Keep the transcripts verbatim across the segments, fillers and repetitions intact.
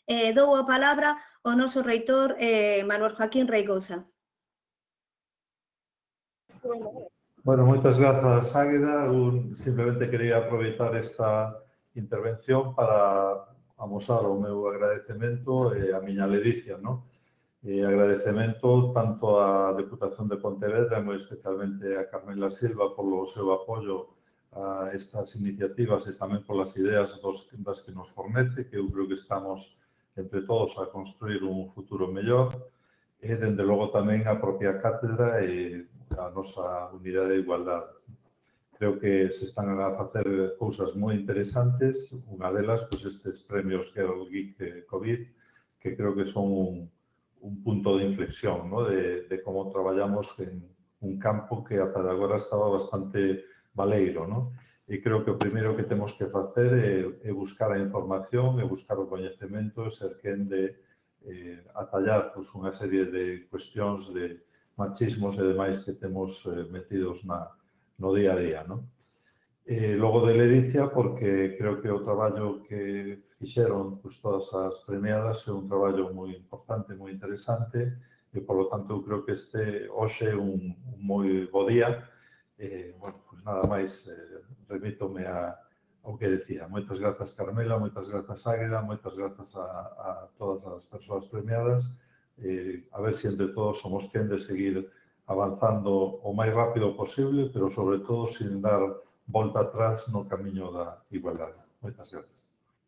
Eh, dou a palabra ao noso reitor eh, Manuel Joaquín Reigosa. Bueno, moitas grazas, Águeda. Un, simplemente quería aproveitar esta intervención para amosar o meu agradecemento e a miña ledicia, non? E agradecemento tanto á Deputación de Pontevedra, moi especialmente a Carmela Silva, polo seu apoio a estas iniciativas e tamén polas ideas dos, das que nos fornece, que eu creo que estamos entre todos a construir un futuro mellor. E, dende logo, tamén a propia cátedra e a nosa unidade de igualdade. Creo que se están a facer cousas moi interesantes. Unha delas, pois, estes premios Girl Geek COVID, que creo que son un, un punto de inflexión, ¿no? de, de como traballamos en un campo que ata de agora estaba bastante baleiro, ¿no? E creo que o primeiro que temos que facer é, é buscar a información, é buscar o coñecemento, e ser quen de eh, atallar pues, unha serie de cuestións de machismos e demais que temos eh, metidos na, no día a día, ¿no? Eh, logo de ledicia, porque creo que o traballo que fixeron pues, todas as premiadas é un traballo moi importante, moi interesante, e, polo tanto, eu creo que este hoxe é un, un moi bo día. Eh, bueno, pues nada máis, eh, remítome a, ao que decía. Moitas grazas, Carmela, moitas grazas, Águeda, moitas grazas a, a todas as persoas premiadas. Eh, a ver se entre todos somos quen de seguir avanzando o máis rápido posible, pero sobre todo sin dar volta atrás no camiño da igualdade. Moitas grazas.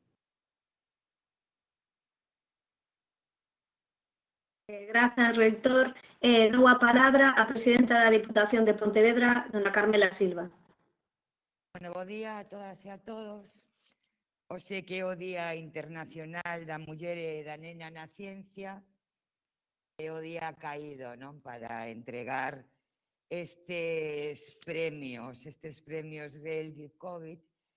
Grazas, reitor. Eh, dou a palabra á presidenta da Diputación de Pontevedra, dona Carmela Silva. Bueno, bo día a todas e a todos. Hoxe que é o Día Internacional da Muller e da Nena na Ciencia, é o día caído, non? Para entregar estes premios, estes premios Girl Geek COVID,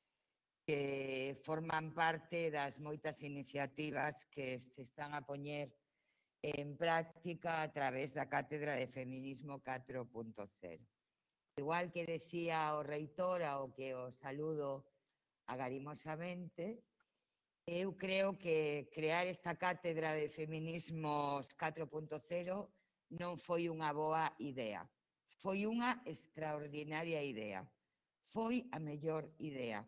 que forman parte das moitas iniciativas que se están a poñer en práctica a través da Cátedra de Feminismo catro punto cero. Igual que decía o reitor, ao que o saludo agarimosamente, eu creo que crear esta Cátedra de Feminismos catro punto cero non foi unha boa idea. Foi unha extraordinaria idea. Foi a mellor idea.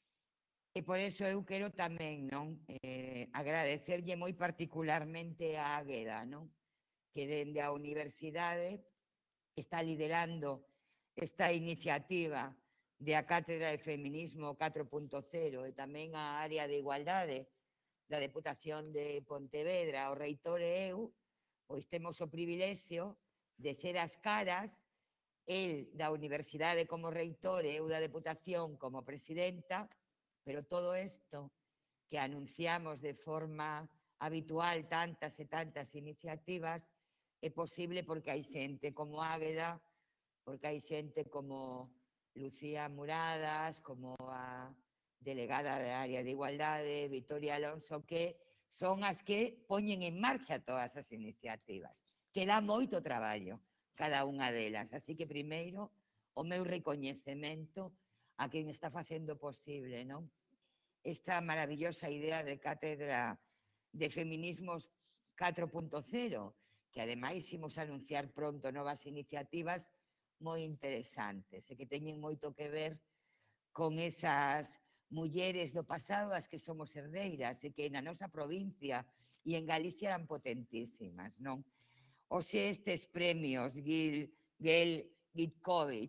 E por eso eu quero tamén non eh, agradecerlle moi particularmente a Águeda, non? Que dende a universidade está liderando esta iniciativa de a Cátedra de Feminismo catro punto cero e tamén a área de igualdade da Deputación de Pontevedra, o reitor e eu, pois temos o privilexio de ser as caras, el da universidade como reitor e eu da Deputación como presidenta, pero todo isto que anunciamos de forma habitual tantas e tantas iniciativas é posible porque hai xente como Águeda, porque hai xente como Lucía Muradas, como a delegada da área de igualdade, Victoria Alonso, que son as que poñen en marcha todas as iniciativas, que dá moito traballo cada unha delas. Así que, primeiro, o meu recoñecemento a quen está facendo posible, non? Esta maravillosa idea de Cátedra de Feminismos catro punto cero, que ademais imos anunciar pronto novas iniciativas moi interesantes e que teñen moito que ver con esas mulleres do pasado as que somos herdeiras e que na nosa provincia e en Galicia eran potentísimas, non? Oxe, estes premios Girl Geek COVID,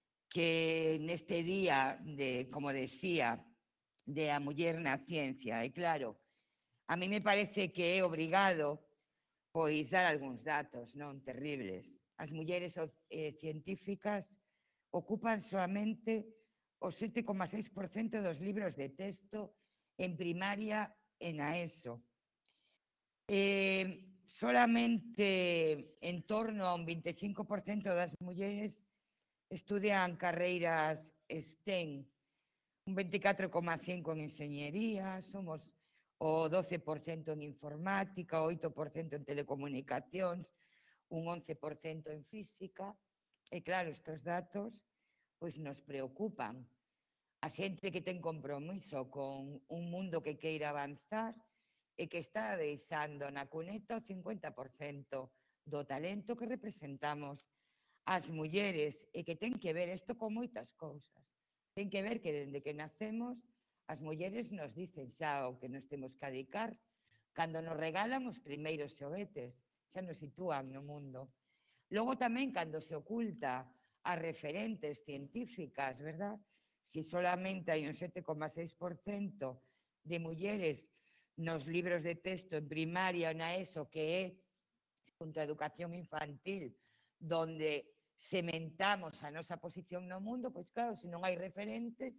que neste día, de, como decía, de a muller na ciencia, e claro, a mí me parece que é obrigado pois dar algúns datos non terribles. As mulleres eh, científicas ocupan solamente o sete coma seis por cento dos libros de texto en primaria e na ESO. Eh, solamente en torno a un veinticinco por cento das mulleres estudian carreiras STEM, un veinticuatro coma cinco por cento en enxeñería, somos o doce por cento en informática, o oito por cento en telecomunicacións, un once por cento en física. E claro, estes datos pois nos preocupan. A xente que ten compromiso con un mundo que queira avanzar e que está deixando na cuneta o cincuenta por cento do talento que representamos as mulleres e que ten que ver isto con moitas cousas. Ten que ver que dende que nacemos as mulleres nos dicen xa o que nos temos que dedicar. Cando nos regalan os primeiros xoguetes, xa nos sitúan no mundo. Logo tamén cando se oculta as referentes científicas, verdad? Si solamente hai un sete coma seis por cento de mulleres nos libros de texto en primaria ou na ESO, que é junto a educación infantil, donde sementamos a nosa posición no mundo, pois claro, se non hai referentes,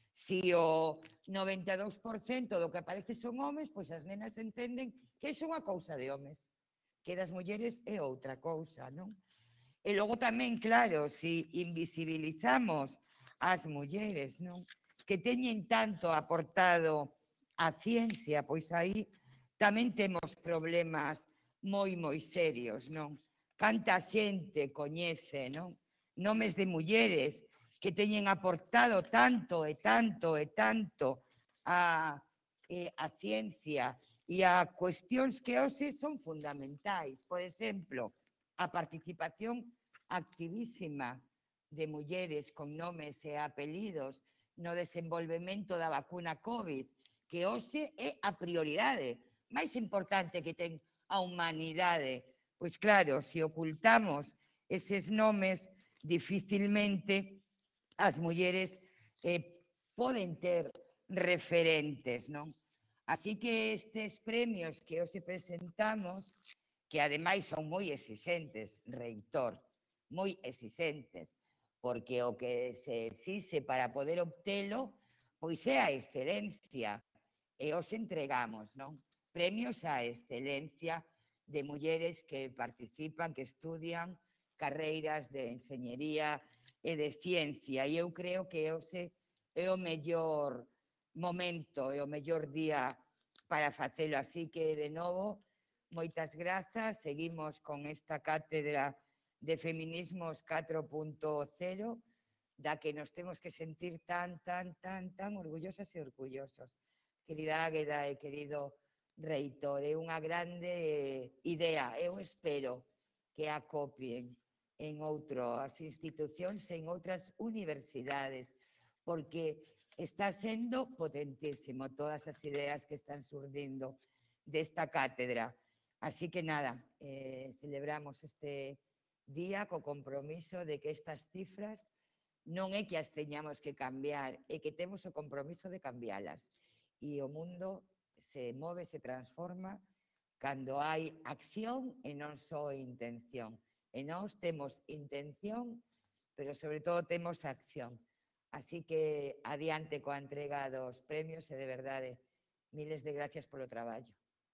se o noventa e dous por cento do que aparece son homes, pois as nenas entenden que é unha cousa de homes, que das mulleres é outra cousa, non? E logo tamén, claro, se invisibilizamos as mulleres, non? Que teñen tanto aportado a ciencia, pois aí tamén temos problemas moi, moi serios, non? Canta xente coñece, non? Nomes de mulleres que teñen aportado tanto e tanto e tanto a, eh, a ciencia e a cuestións que hoxe son fundamentais. Por exemplo, a participación activísima de mulleres con nomes e apelidos no desenvolvemento da vacuna COVID, que hoxe é a prioridade máis importante que ten a humanidade. Pois claro, se ocultamos eses nomes, dificilmente as mulleres eh, poden ter referentes, non? Así que estes premios que hoxe presentamos, que ademais son moi exixentes, reitor, moi exixentes, porque o que se exixe para poder obtelo, pois é a excelencia, e os entregamos, non? Premios á excelencia de mulleres que participan, que estudian carreiras de enxeñería e de ciencia. E eu creo que hoxe é o mellor momento, é o mellor día para facelo. Así que, de novo, moitas grazas. Seguimos con esta cátedra de Feminismos catro punto cero, da que nos temos que sentir tan, tan, tan, tan orgullosas e orgullosos. Querida Águeda e querido reitor, é unha grande idea. Eu espero que a copien en outras institucións, en outras universidades, porque está sendo potentísimo todas as ideas que están surdindo desta cátedra. Así que nada, eh, celebramos este día co compromiso de que estas cifras non é que as teñamos que cambiar, é que temos o compromiso de cambialas. E o mundo se move, se transforma cando hai acción e non só intención. E nós temos intención, pero sobre todo temos acción. Así que adiante coa entrega dos premios e de verdade, miles de gracias polo traballo.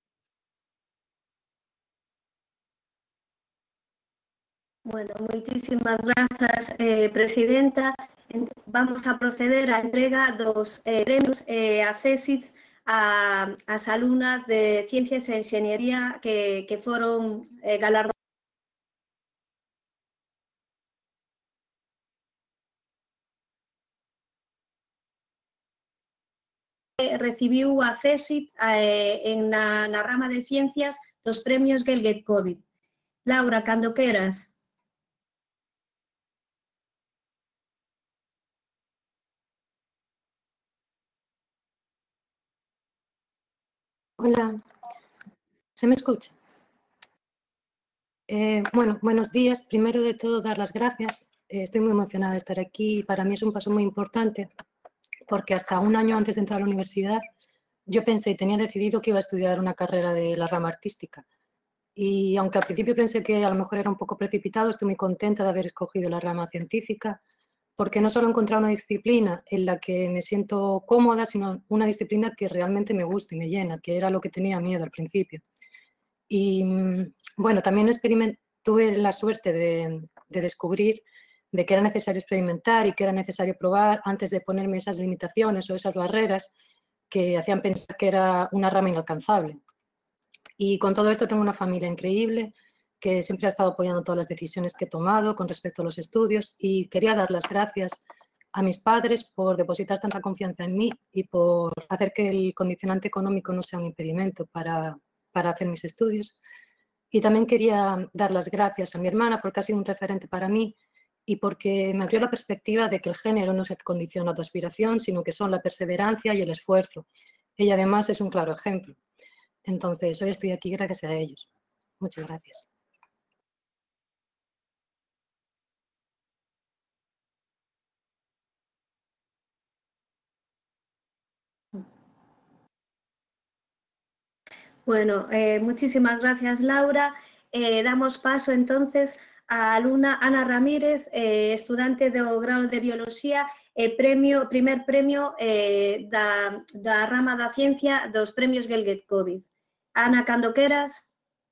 Bueno, moitísimas grazas, eh, presidenta. Vamos a proceder á entrega dos eh, premios e eh, accésits a as alumnas de Ciencias e Enxeñería que, que foron eh, galardonadas. Recibiu o accésit eh, en na, na rama de Ciencias dos premios Gelget COVID. Laura, cando queras. Hola, ¿se me escucha? Eh, bueno, buenos días. Primero de todo, dar las gracias. Eh, estoy muy emocionada de estar aquí y para mí es un paso muy importante porque hasta un año antes de entrar a la universidad yo pensé y tenía decidido que iba a estudiar una carrera de la rama artística. Y aunque al principio pensé que a lo mejor era un poco precipitado, estoy muy contenta de haber escogido la rama científica porque no solo he encontrado una disciplina en la que me siento cómoda, sino una disciplina que realmente me gusta y me llena, que era lo que tenía miedo al principio. Y bueno, también tuve la suerte de, de descubrir de que era necesario experimentar y que era necesario probar antes de ponerme esas limitaciones o esas barreras que hacían pensar que era una rama inalcanzable. Y con todo esto tengo una familia increíble que siempre ha estado apoyando todas las decisiones que he tomado con respecto a los estudios y quería dar las gracias a mis padres por depositar tanta confianza en mí y por hacer que el condicionante económico no sea un impedimento para, para hacer mis estudios. Y también quería dar las gracias a mi hermana porque ha sido un referente para mí y porque me abrió la perspectiva de que el género no es el que condiciona tu aspiración, sino que son la perseverancia y el esfuerzo. Ella además es un claro ejemplo. Entonces, hoy estoy aquí gracias a ellos. Muchas gracias. Bueno, eh, muchísimas gracias, Laura. Eh, damos paso, entonces, a alumna Ana Ramírez, eh, estudante do grado de Bioloxía, e premio, primer premio eh, da, da rama da ciencia dos premios Gelget Covid. Ana, cando queras.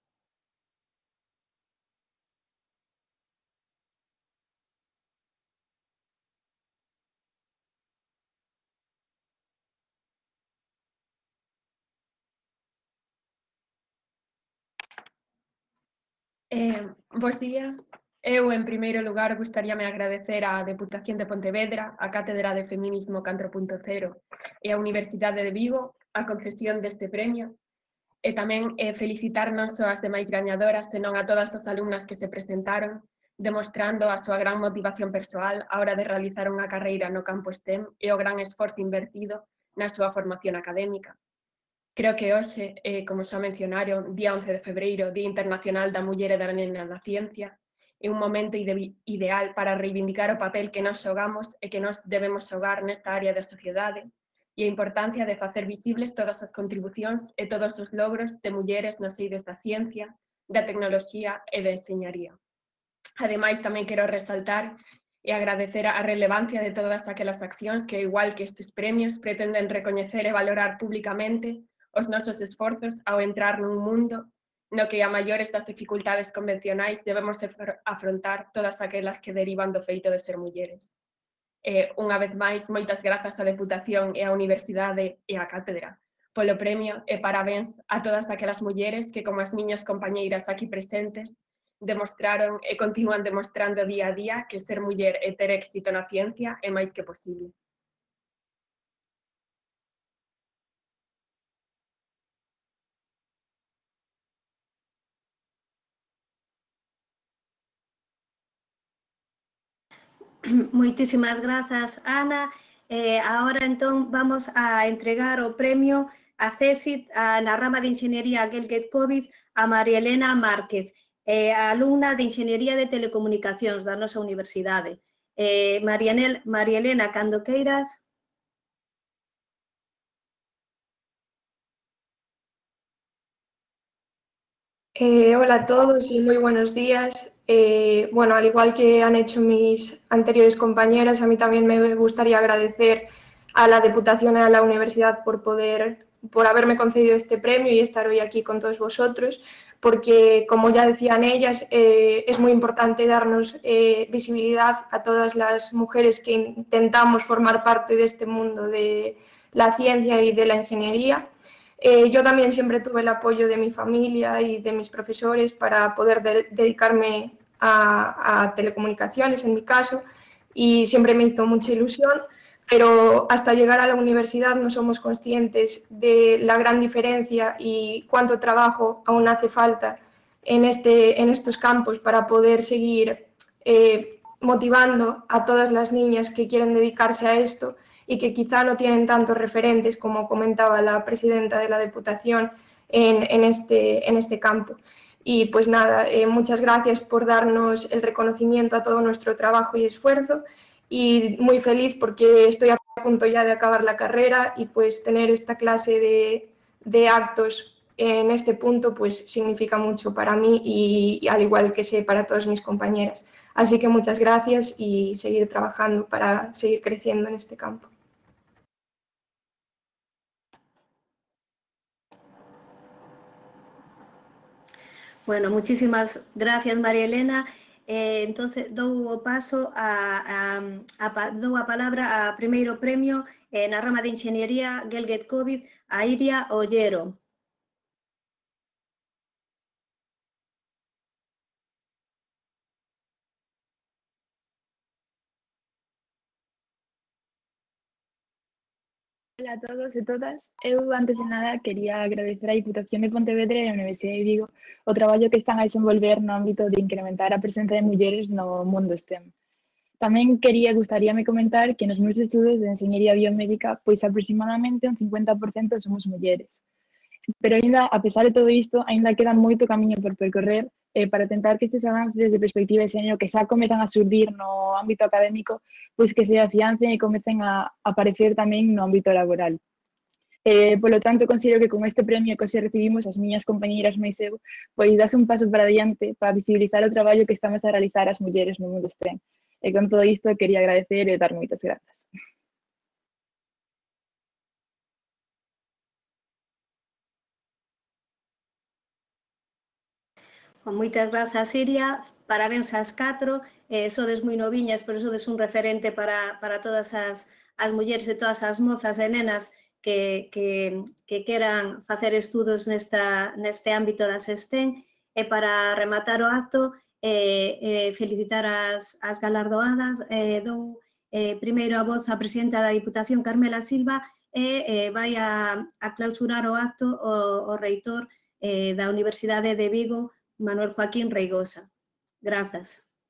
Eh, bos días. Eu, en primeiro lugar, gustaríame agradecer á Deputación de Pontevedra, á Cátedra de Feminismo catro punto cero e á Universidade de Vigo a concesión deste premio e tamén eh, felicitar non só as demais gañadoras, senón a todas as alumnas que se presentaron, demostrando a súa gran motivación persoal á hora de realizar unha carreira no campo STEM e o gran esforzo invertido na súa formación académica. Creo que hoxe, eh, como xa mencionaron, día once de febreiro, Día Internacional da Muller e da Nena na Ciencia, é un momento ide ideal para reivindicar o papel que nós xogamos e que nós debemos xogar nesta área da sociedade e a importancia de facer visibles todas as contribucións e todos os logros de mulleres nos eidos da ciencia, da tecnoloxía e da enseñaría. Ademais, tamén quero resaltar e agradecer a relevancia de todas aquelas accións que, igual que estes premios, pretenden recoñecer e valorar públicamente os nosos esforzos ao entrar nun mundo no que a maiores das dificultades convencionais debemos afrontar todas aquelas que derivan do feito de ser mulleres. E, unha vez máis, moitas grazas á Deputación e á Universidade e á Cátedra polo premio e parabéns a todas aquelas mulleres que, como as miñas compañeiras aquí presentes, demostraron e continúan demostrando día a día que ser muller e ter éxito na ciencia é máis que posible. Moitísimas grazas, Ana. Eh, agora, entón, vamos a entregar o premio a CESIT a, na rama de Enxeñería Gelget Covid a María Elena Márquez, eh, a alumna de Enxeñería de Telecomunicacións da nosa universidade. Eh, María, María Elena, cando queiras. Eh, hola a todos y muy buenos días. Eh, bueno, al igual que han hecho mis anteriores compañeras, a mí también me gustaría agradecer a la Deputación y a la Universidad por poder, por haberme concedido este premio y estar hoy aquí con todos vosotros, porque, como ya decían ellas, eh, es muy importante darnos eh, visibilidad a todas las mujeres que intentamos formar parte de este mundo de la ciencia y de la ingeniería. Eh, yo también siempre tuve el apoyo de mi familia y de mis profesores para poder de dedicarme a, a telecomunicaciones, en mi caso, y siempre me hizo mucha ilusión, pero hasta llegar a la universidad no somos conscientes de la gran diferencia y cuánto trabajo aún hace falta en, este, en estos campos para poder seguir eh, motivando a todas las niñas que quieren dedicarse a esto y que quizá no tienen tantos referentes, como comentaba la presidenta de la Deputación, en, en, este, en este campo. Y pues nada, eh, muchas gracias por darnos el reconocimiento a todo nuestro trabajo y esfuerzo, y muy feliz porque estoy a punto ya de acabar la carrera y pues tener esta clase de, de actos en este punto pues significa mucho para mí y, y al igual que sé para todas mis compañeras. Así que muchas gracias y seguir trabajando para seguir creciendo en este campo. Bueno, muchísimas gracias, María Elena. Eh, entonces, dou o paso a, a, a, dou a palabra a primeiro premio eh, na rama de Enxeñería Gelget Covid a Iria Ollero. Hola a todos e todas. Eu, antes de nada, quería agradecer á Diputación de Pontevedra e á Universidade de Vigo o traballo que están a desenvolver no ámbito de incrementar a presenza de mulleres no mundo STEM. Tamén quería, gustaríame comentar que nos meus estudos de Enxeñería Biomédica, pois aproximadamente un cincuenta por cento somos mulleres. Pero aínda, a pesar de todo isto, aínda queda moito camiño por percorrer eh, para tentar que estes avances de perspectiva de xénero que xa comezan a surdir no ámbito académico, pois que se afiancen e comecen a aparecer tamén no ámbito laboral. Eh, polo tanto, considero que con este premio que hoxe recibimos as miñas compañeiras máis eu, pois das un paso para adiante para visibilizar o traballo que estamos a realizar as mulleres no mundo STEM. E con todo isto, quería agradecer e dar moitas grazas. Moitas grazas, Iria. Parabéns ás catro. Eh, sodes moi noviñas, pero sodes un referente para, para todas as, as mulleres e todas as mozas e nenas que, que, que queran facer estudos nesta, neste ámbito das STEM. E para rematar o acto, eh, eh, felicitar as, as galardoadas. Eh, dou eh, primeiro a voz á presidenta da Diputación, Carmela Silva, e eh, vai a, a clausurar o acto o, o reitor eh, da Universidade de Vigo, Manuel Joaquín Reigosa. Grazas.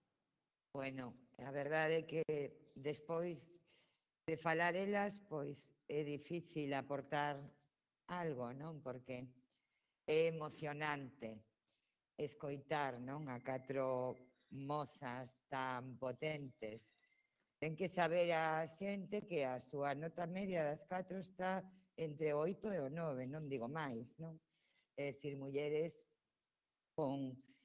Bueno, a verdade é que despois de falar elas, pois é difícil aportar algo, non? Porque é emocionante escoitar, non? A catro mozas tan potentes. Ten que saber a xente que a súa nota media das catro está entre o oito e o nove, non digo máis, non? É dicir, mulleres con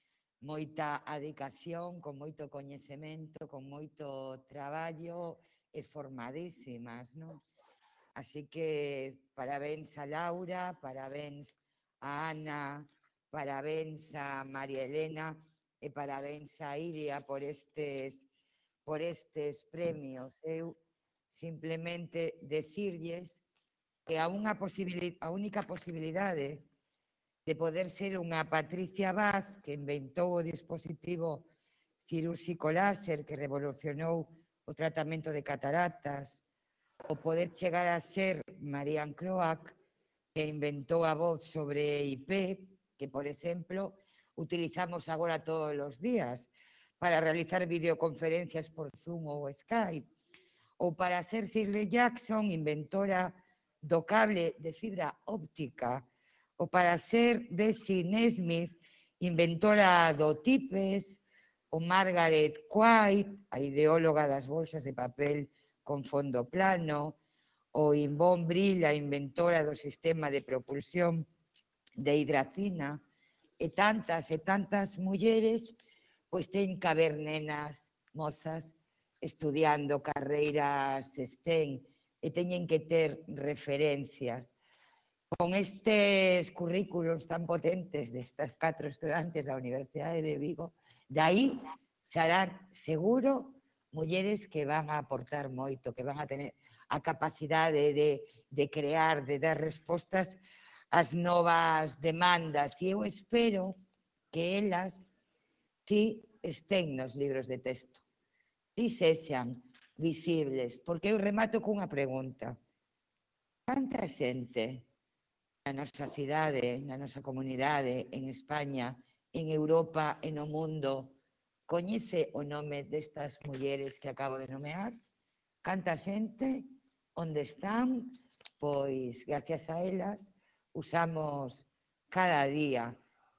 moita adicación, con moito coñecemento, con moito traballo e formadísimas, non? Así que parabéns a Laura, parabéns a Ana, parabéns a María Elena e parabéns a Iria por estes, por estes premios. Eu simplemente decirlles que a, unha posibilidade, a única posibilidade de poder ser unha Patricia Vaz, que inventou o dispositivo cirúrxico láser que revolucionou o tratamento de cataratas, o poder chegar a ser Marianne Croac, que inventou a voz sobre I P, que, por exemplo, utilizamos agora todos os días para realizar videoconferencias por Zoom ou Skype, ou para ser Shirley Jackson, inventora do cable de fibra óptica, ou para ser Bessie Nesmith, inventora do TIPES, ou Margaret White, a ideóloga das bolsas de papel con fondo plano, ou Yvonne Brill, a inventora do sistema de propulsión de hidracina, e tantas e tantas mulleres, pois ten que haber nenas, mozas, estudiando carreiras STEM, e teñen que ter referencias. Con estes currículos tan potentes destas catro estudantes da Universidade de Vigo, de aí serán seguro mulleres que van a aportar moito, que van a tener a capacidade de, de crear, de dar respostas ás novas demandas. E eu espero que elas si estén nos libros de texto, si sexan visibles, porque eu remato cunha pregunta. Canta xente na nosa cidade, na nosa comunidade, en España, en Europa e no mundo, coñece o nome destas mulleres que acabo de nomear? Canta xente? Onde están? Pois, gracias a elas, usamos cada día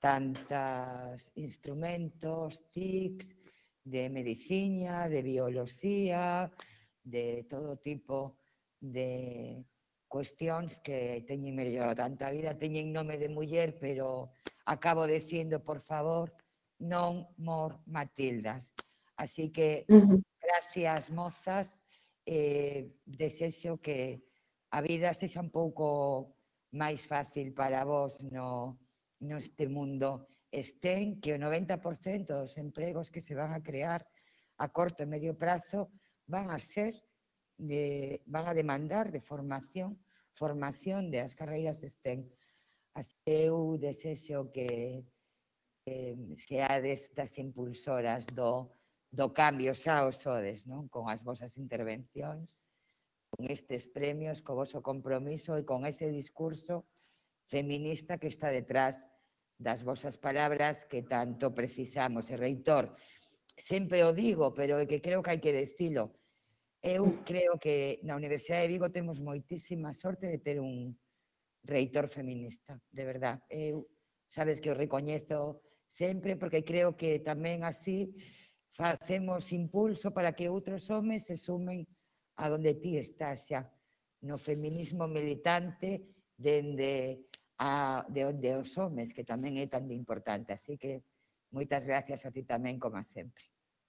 tantos instrumentos, tics, de medicina, de bioloxía, de todo tipo de cuestións que teñen mellorado tanto a vida, teñen nome de muller, pero acabo dicindo, por favor, non more Matildas. Así que, uh-huh. gracias, mozas, eh, desexo que a vida sexa un pouco máis fácil para vos no, neste mundo STEM, que o noventa por cento dos empregos que se van a crear a corto e medio prazo van a ser De, van a demandar de formación, formación de as carreiras STEM. Así que eu desexo que eh, seades das impulsoras do, do cambio, xa os sodes, non? Con as vosas intervencións, con estes premios, co voso compromiso e con ese discurso feminista que está detrás das vosas palabras que tanto precisamos. E, reitor, sempre o digo, pero é que creo que hai que dicilo. Eu creo que na Universidade de Vigo temos moitísima sorte de ter un reitor feminista, de verdad. Eu, sabes que o recoñezo sempre, porque creo que tamén así facemos impulso para que outros homes se sumen a donde ti estás xa, no feminismo militante dende a, de onde os homes, que tamén é tan importante. Así que moitas gracias a ti tamén, como sempre.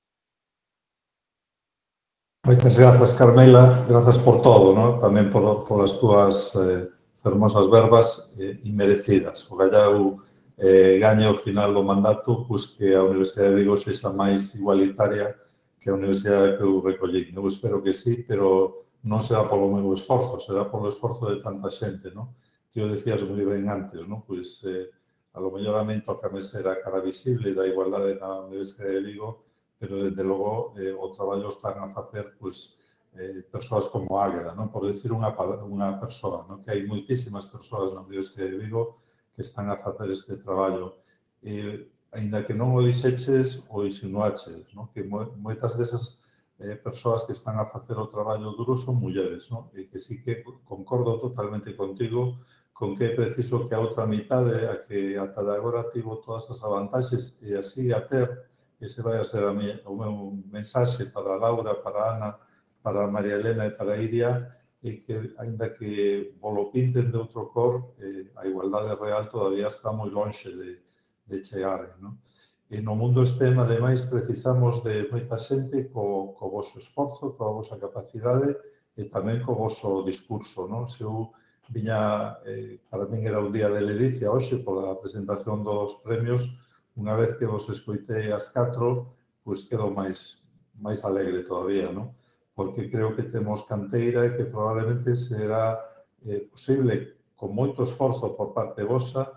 Moitas grazas, Carmela, grazas por todo, ¿no? Tamén por, por as túas eh, fermosas verbas eh, inmerecidas. O galleu eh, gañe ao final do mandato, pois que a Universidade de Vigo sexa máis igualitaria que a universidade que eu recollín. Eu espero que sí, pero non será polo meu esforzo, será polo esforzo de tanta xente, ¿no? Ti o decías moi ben antes, ¿no? Pois eh, a lo mellor a min toca ser a cara visible da igualdade na Universidade de Vigo, pero desde logo eh, o traballo están a facer pois, eh, persoas como Águeda, non? Por decir unha, unha persoa, non? Que hai moitísimas persoas na Universidade de Vigo que están a facer este traballo. E, ainda que non o dixeches, o insinuaches, non? Que moitas desas eh, persoas que están a facer o traballo duro son mulleres, non? E que sí que concordo totalmente contigo con que é preciso que a outra mitade, a que ata de agora tivo todas as avantaxes e así a ter, ese vai a ser a mi, o meu mensaxe para Laura, para Ana, para María Elena e para Iria, e que, ainda que volo pinten de outro cor, eh, a igualdade real todavía está moi lonxe de, de chegar, non? E no mundo STEM, ademais, precisamos de moita xente co, co voso esforzo, coa vosa capacidade e tamén co voso discurso, non? Se eu viña, eh, para min era un día de ledicia hoxe pola presentación dos premios, unha vez que vos escoitei as catro, pois quedo máis, máis alegre todavía, non? Porque creo que temos canteira e que probablemente será eh, posible, con moito esforzo por parte vosa,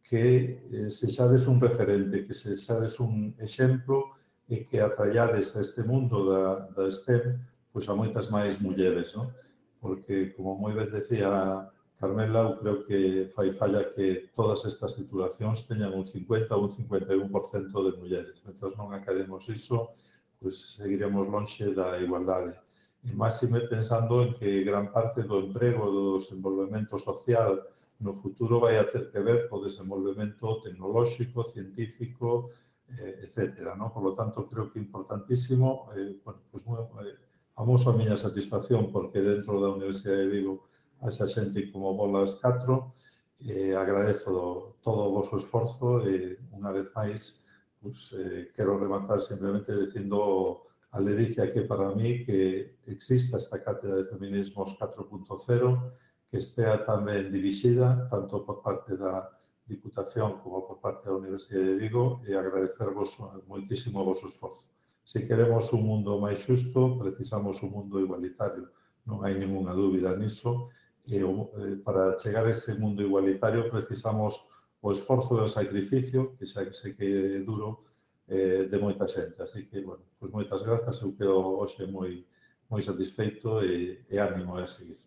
que eh, sexades un referente, que sexades un exemplo e que atraiades a este mundo da, da STEM pois a moitas máis mulleres, non? Porque, como moi ben decía Carmela, eu creo que fai falla que todas estas titulacións teñan un cincuenta ou un cincuenta e un por cento de mulleres. Mentras non academos iso, pois seguiremos lonxe da igualdade. E máxime pensando en que gran parte do emprego, do desenvolvemento social no futuro vai a ter que ver co desenvolvemento tecnolóxico, científico, eh, etcétera, ¿no? Por lo tanto, creo que é importantísimo. Eh, bueno, pues, eh, amoso a miña satisfacción porque dentro da Universidade de Vigo haxa xente como Bolas catro. Eh, agradezo todo o vosso esforzo e, unha vez máis, pues, eh, quero rematar simplemente dicindo a ledicia que para mí que exista esta cátedra de feminismos catro punto cero, que estea tamén dirixida tanto por parte da Diputación como por parte da Universidade de Vigo e agradecervos moitísimo o vosso esforzo. Se queremos un mundo máis xusto, precisamos un mundo igualitario. Non hai ninguna dúbida niso. E para chegar a ese mundo igualitario precisamos o esforzo e o sacrificio, que xa sei que é duro, de moita xente. Así que, bueno, pois moitas grazas. Eu quedo hoxe moi, moi satisfeito e, e ánimo a seguir.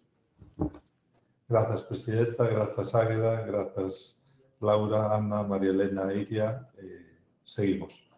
Grazas, Presidenta, grazas, Águeda, grazas, Laura, Ana, María Elena, Iria. Eh, seguimos.